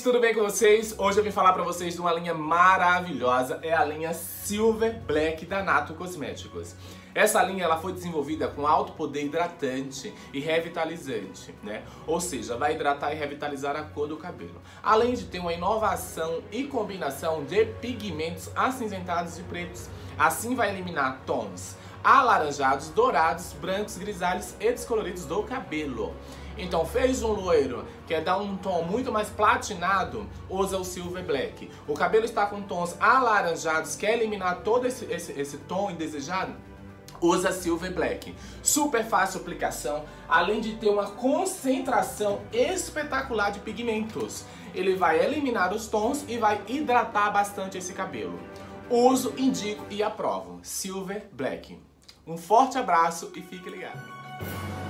tudo bem com vocês? Hoje eu vim falar pra vocês de uma linha maravilhosa, é a linha Silver Black da Nato Cosméticos. Essa linha ela foi desenvolvida com alto poder hidratante e revitalizante, né? Ou seja, vai hidratar e revitalizar a cor do cabelo. Além de ter uma inovação e combinação de pigmentos acinzentados e pretos. Assim vai eliminar tons alaranjados, dourados, brancos, grisalhos e descoloridos do cabelo. Então fez um loiro, quer dar um tom muito mais platinado, usa o Silver Black. O cabelo está com tons alaranjados, quer eliminar todo esse tom indesejado? Usa Silver Black. Super fácil aplicação, além de ter uma concentração espetacular de pigmentos. Ele vai eliminar os tons e vai hidratar bastante esse cabelo. Uso, indico e aprovo. Silver Black. Um forte abraço e fique ligado.